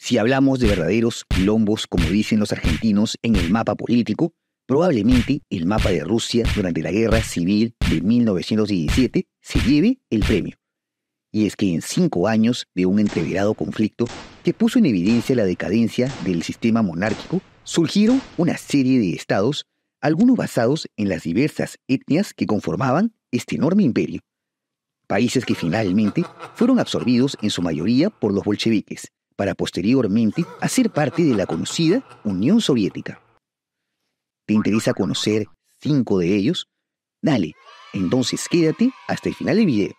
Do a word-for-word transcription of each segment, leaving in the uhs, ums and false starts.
Si hablamos de verdaderos quilombos, como dicen los argentinos, en el mapa político, probablemente el mapa de Rusia durante la Guerra Civil de mil novecientos diecisiete se lleve el premio. Y es que en cinco años de un entreverado conflicto que puso en evidencia la decadencia del sistema monárquico, surgieron una serie de estados, algunos basados en las diversas etnias que conformaban este enorme imperio. Países que finalmente fueron absorbidos en su mayoría por los bolcheviques, para posteriormente hacer parte de la conocida Unión Soviética. ¿Te interesa conocer cinco de ellos? Dale, entonces quédate hasta el final del video.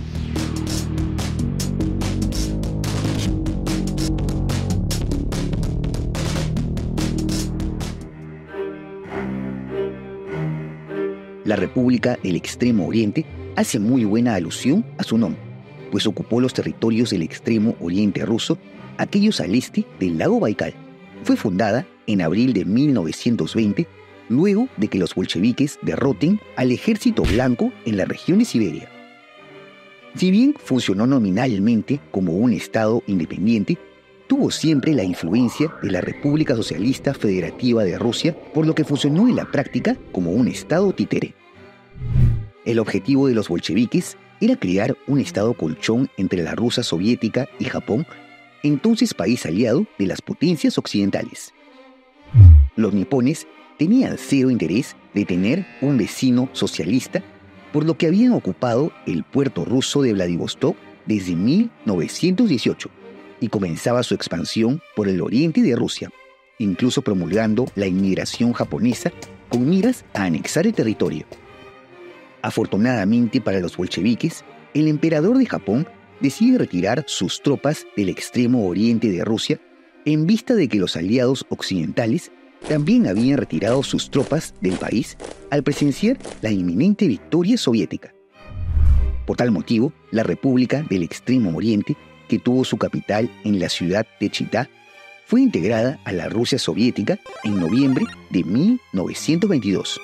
La República del Extremo Oriente hace muy buena alusión a su nombre, pues ocupó los territorios del extremo oriente ruso, aquellos al este del lago Baikal. Fue fundada en abril de mil novecientos veinte, luego de que los bolcheviques derroten al ejército blanco en la región de Siberia. Si bien funcionó nominalmente como un estado independiente, tuvo siempre la influencia de la República Socialista Federativa de Rusia, por lo que funcionó en la práctica como un estado títere. El objetivo de los bolcheviques era crear un estado colchón entre la Rusia soviética y Japón, entonces país aliado de las potencias occidentales. Los nipones tenían cero interés de tener un vecino socialista, por lo que habían ocupado el puerto ruso de Vladivostok desde mil novecientos dieciocho y comenzaba su expansión por el oriente de Rusia, incluso promulgando la inmigración japonesa con miras a anexar el territorio. Afortunadamente para los bolcheviques, el emperador de Japón decide retirar sus tropas del extremo oriente de Rusia en vista de que los aliados occidentales también habían retirado sus tropas del país al presenciar la inminente victoria soviética. Por tal motivo, la República del Extremo Oriente, que tuvo su capital en la ciudad de Chitá, fue integrada a la Rusia soviética en noviembre de mil novecientos veintidós.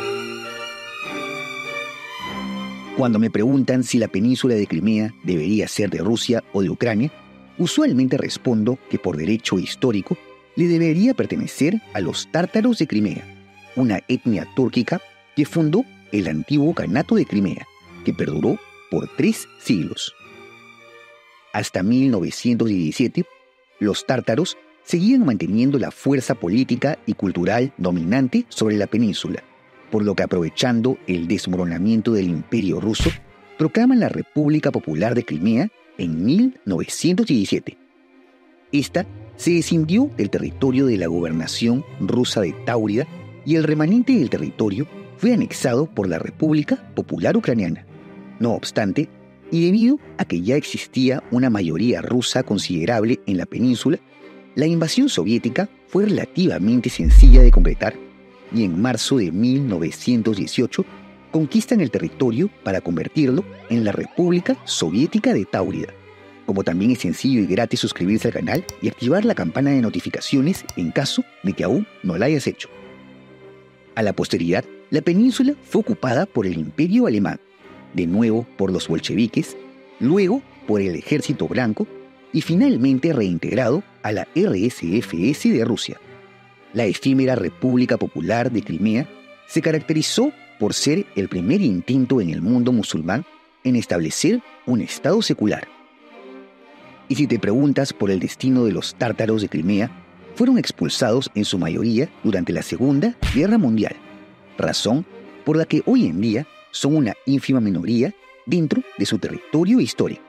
Cuando me preguntan si la península de Crimea debería ser de Rusia o de Ucrania, usualmente respondo que por derecho histórico le debería pertenecer a los tártaros de Crimea, una etnia túrquica que fundó el antiguo Kanato de Crimea, que perduró por tres siglos. Hasta mil novecientos diecisiete, los tártaros seguían manteniendo la fuerza política y cultural dominante sobre la península, por lo que aprovechando el desmoronamiento del Imperio ruso, proclaman la República Popular de Crimea en mil novecientos diecisiete. Esta se escindió del territorio de la gobernación rusa de Táurida y el remanente del territorio fue anexado por la República Popular Ucraniana. No obstante, y debido a que ya existía una mayoría rusa considerable en la península, la invasión soviética fue relativamente sencilla de concretar y en marzo de mil novecientos dieciocho conquistan el territorio para convertirlo en la República Soviética de Táurida. Como también es sencillo y gratis suscribirse al canal y activar la campana de notificaciones en caso de que aún no la hayas hecho. A la posteridad, la península fue ocupada por el Imperio Alemán, de nuevo por los bolcheviques, luego por el Ejército Blanco y finalmente reintegrado a la R S F S de Rusia. La efímera República Popular de Crimea se caracterizó por ser el primer intento en el mundo musulmán en establecer un estado secular. Y si te preguntas por el destino de los tártaros de Crimea, fueron expulsados en su mayoría durante la Segunda Guerra Mundial, razón por la que hoy en día son una ínfima minoría dentro de su territorio histórico.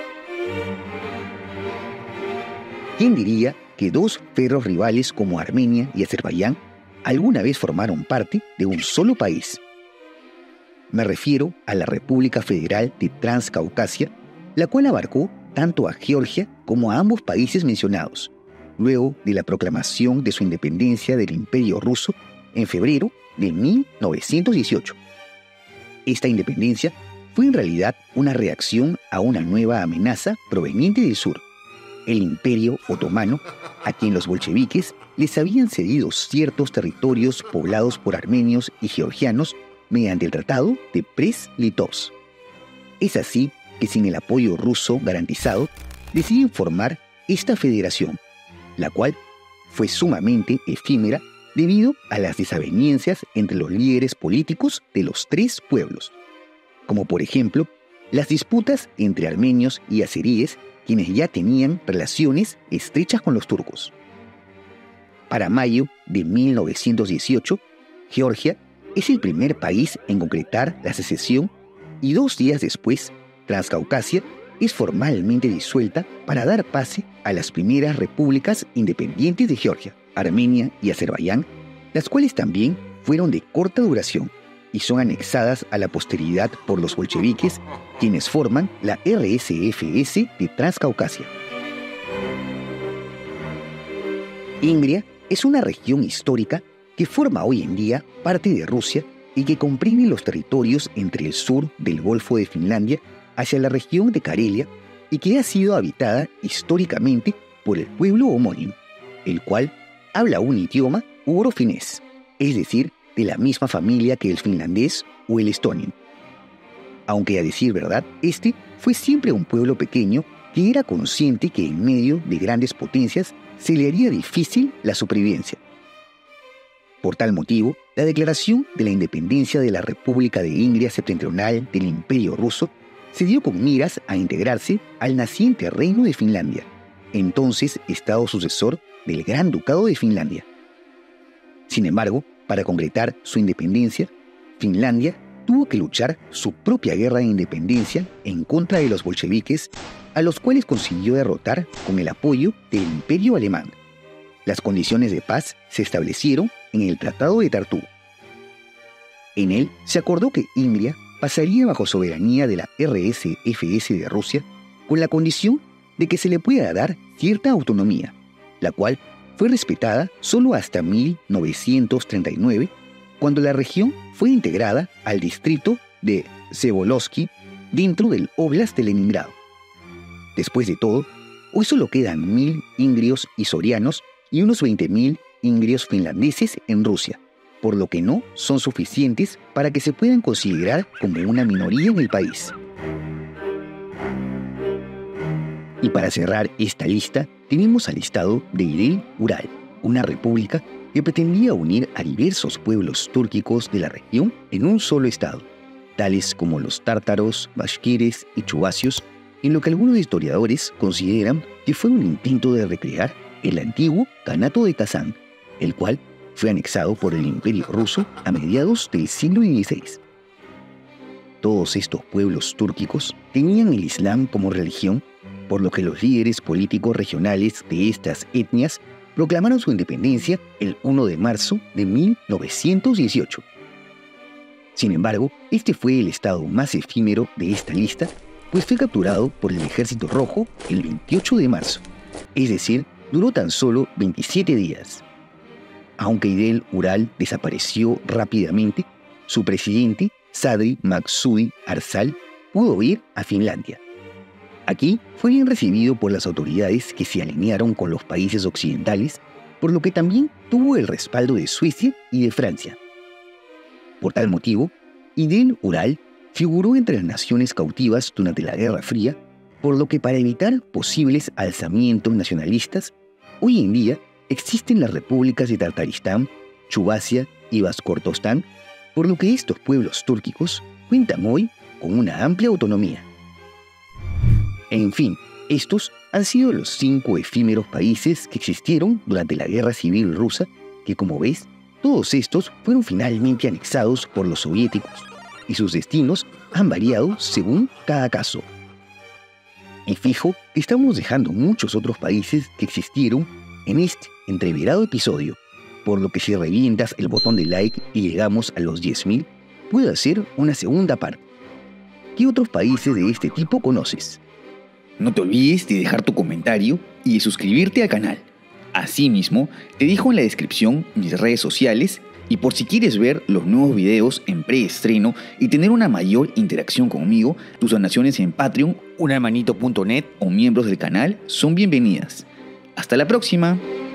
¿Quién diría que dos férreos rivales como Armenia y Azerbaiyán alguna vez formaron parte de un solo país? Me refiero a la República Federal de Transcaucasia, la cual abarcó tanto a Georgia como a ambos países mencionados, luego de la proclamación de su independencia del Imperio Ruso en febrero de mil novecientos dieciocho. Esta independencia fue en realidad una reacción a una nueva amenaza proveniente del sur, el Imperio Otomano, a quien los bolcheviques les habían cedido ciertos territorios poblados por armenios y georgianos mediante el Tratado de Brest-Litovsk. Es así que sin el apoyo ruso garantizado, deciden formar esta federación, la cual fue sumamente efímera debido a las desavenencias entre los líderes políticos de los tres pueblos, como por ejemplo las disputas entre armenios y azeríes, quienes ya tenían relaciones estrechas con los turcos. Para mayo de mil novecientos dieciocho, Georgia es el primer país en concretar la secesión y dos días después, Transcaucasia es formalmente disuelta para dar pase a las primeras repúblicas independientes de Georgia, Armenia y Azerbaiyán, las cuales también fueron de corta duración y son anexadas a la posteridad por los bolcheviques, quienes forman la R S F S de Transcaucasia. Ingria es una región histórica que forma hoy en día parte de Rusia y que comprime los territorios entre el sur del Golfo de Finlandia hacia la región de Karelia y que ha sido habitada históricamente por el pueblo homónimo, el cual habla un idioma ugro-finés, es decir, de la misma familia que el finlandés o el estonio. Aunque a decir verdad, este fue siempre un pueblo pequeño que era consciente que en medio de grandes potencias se le haría difícil la supervivencia. Por tal motivo, la declaración de la independencia de la República de Ingria Septentrional del Imperio Ruso se dio con miras a integrarse al naciente Reino de Finlandia, entonces estado sucesor del Gran Ducado de Finlandia. Sin embargo, para concretar su independencia, Finlandia tuvo que luchar su propia guerra de independencia en contra de los bolcheviques, a los cuales consiguió derrotar con el apoyo del Imperio Alemán. Las condiciones de paz se establecieron en el Tratado de Tartu. En él se acordó que Ingria pasaría bajo soberanía de la R S F S de Rusia con la condición de que se le pueda dar cierta autonomía, la cual fue respetada solo hasta mil novecientos treinta y nueve, cuando la región fue integrada al distrito de Vsevolozhsky dentro del Óblast de Leningrado. Después de todo, hoy solo quedan mil ingrios y sorianos y unos veinte mil ingrios finlandeses en Rusia, por lo que no son suficientes para que se puedan considerar como una minoría en el país. Y para cerrar esta lista, tenemos al estado de İdil-Ural, una república que pretendía unir a diversos pueblos túrquicos de la región en un solo estado, tales como los tártaros, bashkires y chuvasios, en lo que algunos historiadores consideran que fue un intento de recrear el antiguo Kanato de Kazán, el cual fue anexado por el Imperio Ruso a mediados del siglo dieciséis. Todos estos pueblos túrquicos tenían el Islam como religión, por lo que los líderes políticos regionales de estas etnias proclamaron su independencia el primero de marzo de mil novecientos dieciocho. Sin embargo, este fue el estado más efímero de esta lista, pues fue capturado por el Ejército Rojo el veintiocho de marzo, es decir, duró tan solo veintisiete días. Aunque İdil-Ural desapareció rápidamente, su presidente, Sadri Maksudi Arsal, pudo ir a Finlandia. Aquí fue bien recibido por las autoridades que se alinearon con los países occidentales, por lo que también tuvo el respaldo de Suecia y de Francia. Por tal motivo, İdil-Ural figuró entre las naciones cautivas durante la Guerra Fría, por lo que para evitar posibles alzamientos nacionalistas, hoy en día existen las repúblicas de Tartaristán, Chuvassia y Baskortostán, por lo que estos pueblos túrquicos cuentan hoy con una amplia autonomía. En fin, estos han sido los cinco efímeros países que existieron durante la Guerra Civil Rusa, que como ves, todos estos fueron finalmente anexados por los soviéticos, y sus destinos han variado según cada caso. Y fijo que estamos dejando muchos otros países que existieron en este entreverado episodio, por lo que si revientas el botón de like y llegamos a los diez mil, puedo hacer una segunda parte. ¿Qué otros países de este tipo conoces? No te olvides de dejar tu comentario y de suscribirte al canal. Asimismo, te dejo en la descripción mis redes sociales y por si quieres ver los nuevos videos en preestreno y tener una mayor interacción conmigo, tus donaciones en Patreon, unhermanito punto net o miembros del canal son bienvenidas. ¡Hasta la próxima!